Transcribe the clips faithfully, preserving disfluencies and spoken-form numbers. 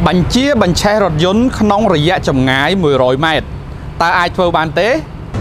បញ្ជាបញ្ឆេះរថយន្តក្នុងរយៈចម្ងាយមួយរយម៉ែត្រតើអាចធ្វើបានទេ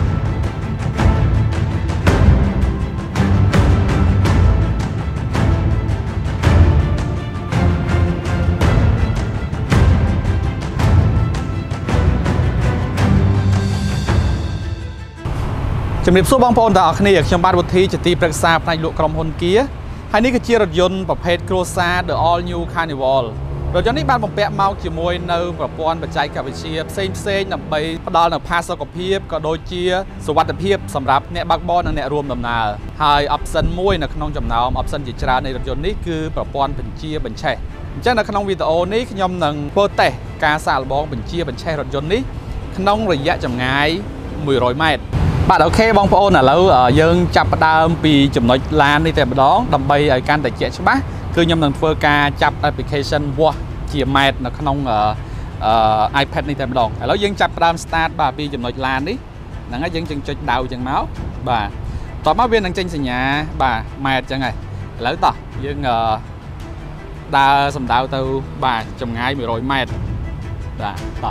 ជំរាបសួរបងប្អូនទាំងអស់គ្នាខ្ញុំបាទវុធីជាទីប្រឹក្សាផ្នែកលក់ក្រុមហ៊ុន Kia ហើយនេះគឺជារថយន្តប្រភេទ Crosser The All New Carnival រថយន្តនេះបានបំពាក់មកជាមួយនៅប្រព័ន្ធបច្ចេកវិទ្យាផ្សេងផ្សេងដើម្បីផ្ដល់នូវផាសុកភាពក៏ដូចជាសុវត្ថិភាពសម្រាប់អ្នកបើកបរនិងអ្នករួមដំណើរហើយ option មួយនៅក្នុងចំណោម option ជាច្រើននៃរថយន្តនេះគឺប្រព័ន្ធបញ្ជាបញ្ឆេះអញ្ចឹងនៅក្នុងវីដេអូនេះខ្ញុំនឹងធ្វើតេស្តការសាកល្បងបញ្ជាបញ្ឆេះរថយន្តនេះក្នុងរយៈចម្ងាយមួយរយម៉ែត្របាទអូខេបងប្អូនឥឡូវយើងចាប់ផ្ដើមពីចំណុចឡាននេះតែម្ដងដើម្បីឲ្យកាន់តែជាក់ច្បាស់គឺខ្ញុំនឹងធ្វើការចាប់ application Watt ជាម៉ែត្រនៅក្នុង iPad នេះតែម្ដងឥឡូវយើងចាប់ផ្ដើម start បាទពីចំណុចឡាននេះហ្នឹងហើយយើងจึងចុចដៅចឹងមកបាទតោះមកវានឹងចេញសញ្ញាបាទម៉ែត្រចឹងហើយឥឡូវតោះយើងដើរសំដៅទៅបាទចម្ងាយមួយរយម៉ែត្របាទតោះ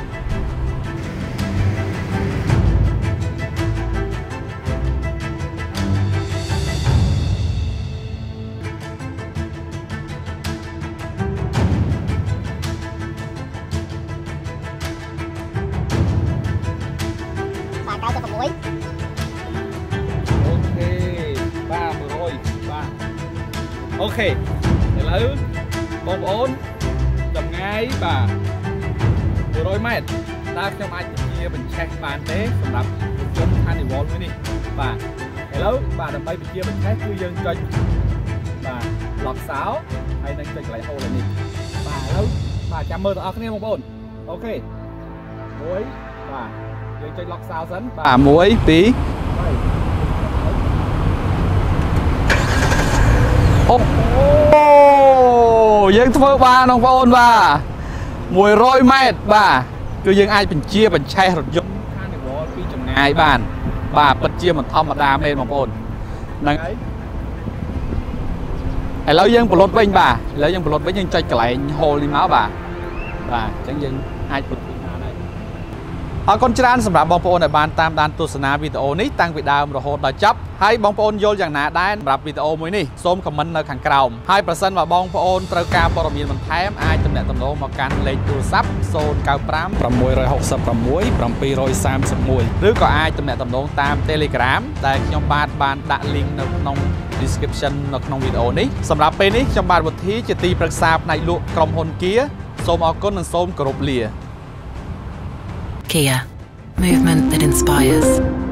អូខេឥឡូវបងប្អូនចម្ងាយបាទមួយរយម៉ែត្រតើខ្ញុំអាចជាបញ្ឆេះបានទេសម្រាប់រថយន្ត Carnival មួយនេះបាទឥឡូវបាទដើម្បីបញ្ជាបញ្ឆេះគឺយើងចុចបាទ lock sound ហើយនឹងចុចកន្លែង hold នេះបាទឥឡូវបាទចាំមើលទាំងអស់គ្នាបងប្អូនអូខេមួយបាទយើងចុច lock sound សិនបាទមួយពីរអូយើងធ្វើបានបងប្អូនបាទមួយរយម៉ែត្របាទគឺយើងអាចបញ្ជាបញ្ឆេះរថយន្ត Carnival ពីចម្ងាយបានបាទពិតជាមិនធម្មតាមែនបងប្អូនហ្នឹងហើយឥឡូវយើងប្រឡូតវិញបាទឥឡូវយើងប្រឡូតវិញយើងចុចកន្លែង hole នេះមកបាទបាទអញ្ចឹងយើងអាចប្រឡូតបានហើយអរគុណច្រើនសម្រាប់បងប្អូនដែលបានតាមដានទស្សនាវីដេអូនេះតាំងពីដើមរហូតដល់ចប់ហើយបងប្អូនយល់យ៉ាងណាដែរសម្រាប់វីដេអូមួយនេះសូមខមមិននៅខាងក្រោមហើយប្រសិនបើបងប្អូនត្រូវការព័ត៌មានបន្ថែមអាចទំនាក់ទំនងមកកាន់លេខទូរស័ព្ទ ศูนย์ เก้า ห้า หก หก หก หก เจ็ด สาม หนึ่ง ឬក៏អាចទំនាក់ទំនងតាម Telegram ដែលខ្ញុំបាទបានដាក់ link នៅក្នុង description នៅក្នុងវីដេអូនេះសម្រាប់ពេលនេះខ្ញុំបាទវុធីជាទីប្រឹក្សាផ្នែកលក់ក្រុមហ៊ុន Kia សូមអរគុណនិងសូមគោរពលា Kia Movement that inspires